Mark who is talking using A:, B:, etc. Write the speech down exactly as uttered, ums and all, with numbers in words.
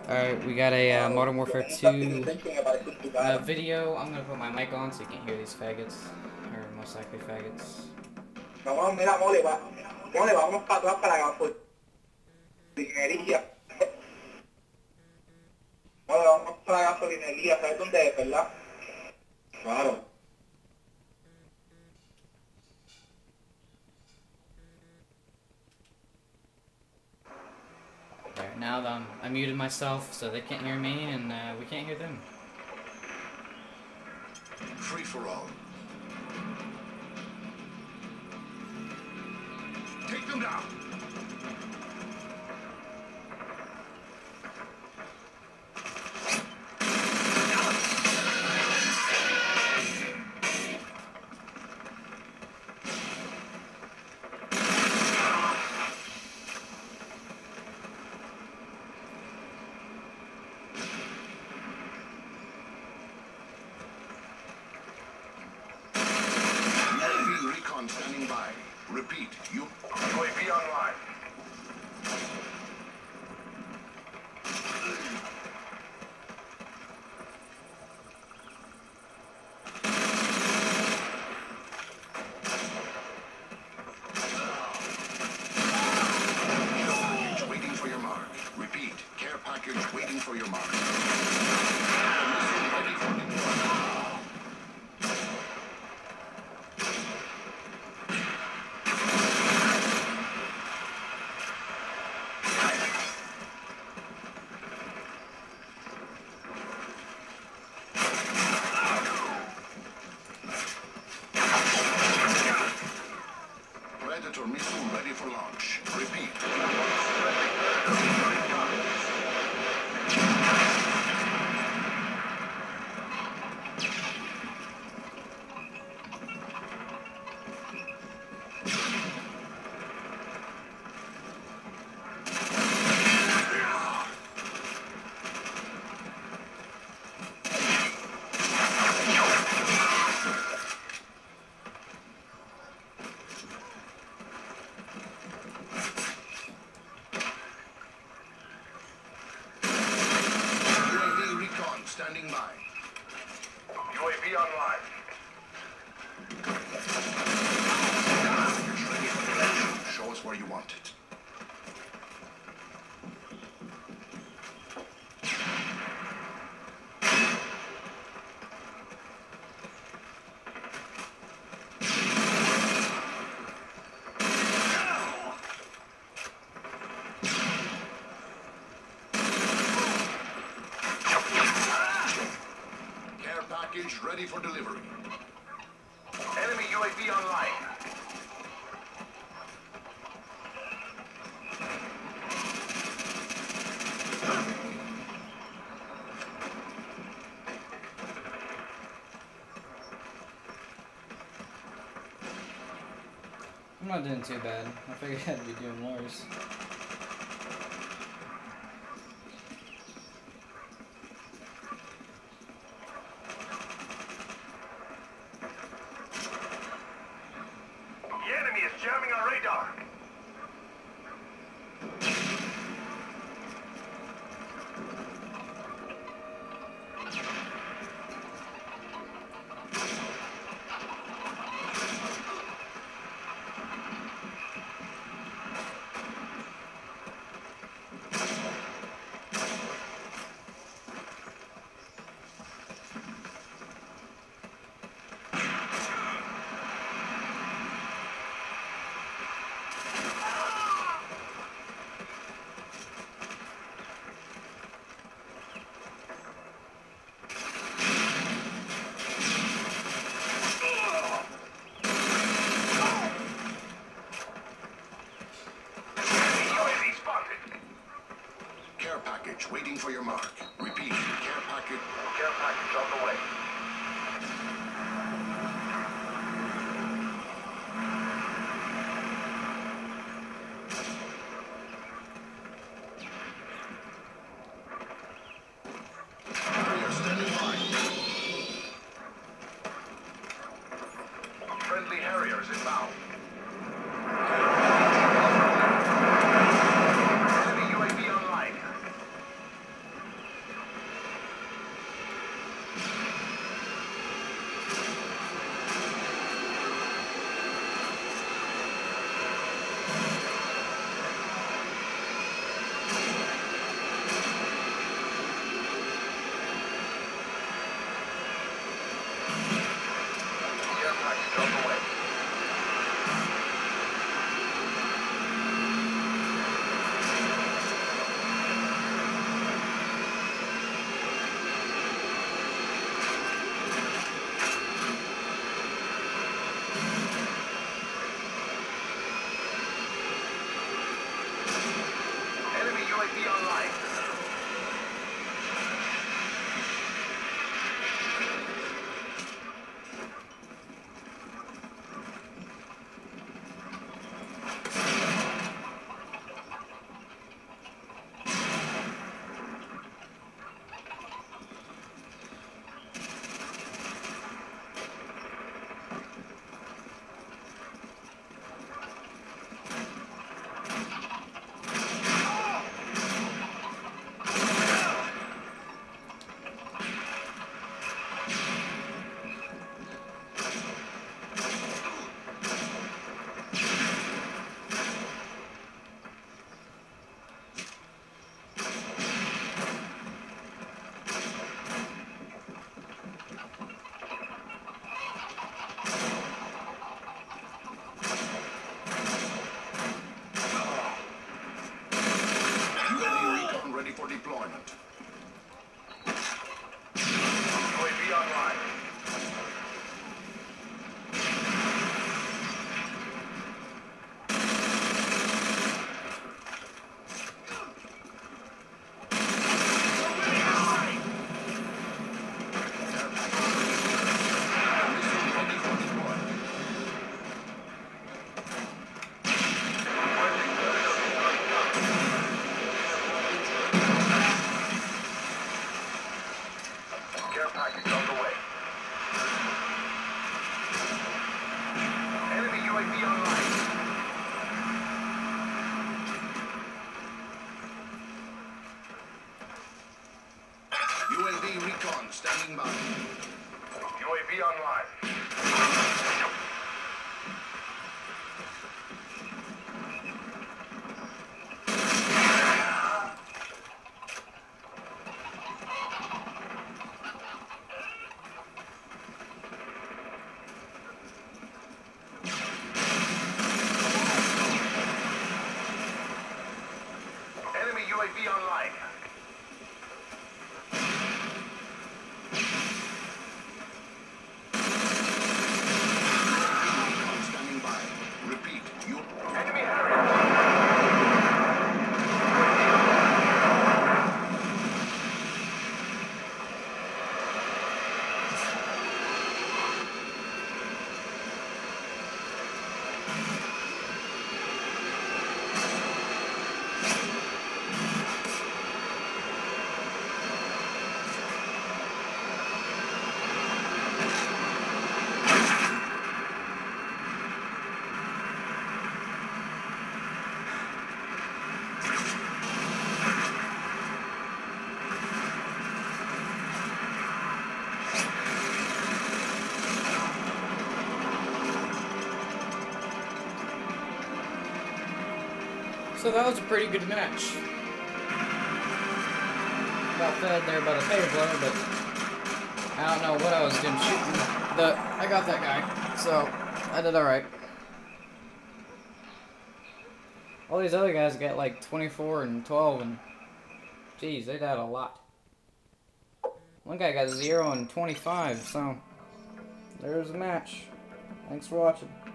A: Alright, we got a uh, Modern Warfare two uh, video. I'm gonna put my mic on so you can hear these faggots. Or most likely faggots.
B: No, mira, mole, va. Mole, vamos para atrás para la gasolinería. Mole, vamos para la gasolinería. ¿Sabes dónde es, verdad? Claro.
A: Alright, now um, I muted myself so they can't hear me and uh, we can't hear them.
C: Free for all. Take them down. Standing by. Repeat, you... U A V online. Package waiting for your mark. Repeat, care package waiting for your mark. Missile ready for deployment. Predator missile ready for launch. Repeat. Standing by. U A V online. Package ready for delivery. Show us where you want it. Package ready for delivery. Enemy U A V online.
A: I'm not doing too bad. I figured I'd be doing worse.
C: The enemy is jamming our radar. Care package waiting for your mark. Repeat, care package. Care package on the way. Carrier standing by. Friendly Harriers inbound. Enemy U A V online. deployment.
D: U A V online. Care package on the way. Enemy U A V online.
C: U A V recon standing by.
D: U A V online. Enemy U A V online.
C: Recon standing by. Repeat. You.
D: Enemy Harrier.
A: So that was a pretty good match. Got fed there by the pay blow, but I don't know what I was doing shooting. But I got that guy, so I did alright. All these other guys got like twenty-four and twelve, and geez, they died a lot. One guy got zero and twenty-five, so there's a match. Thanks for watching.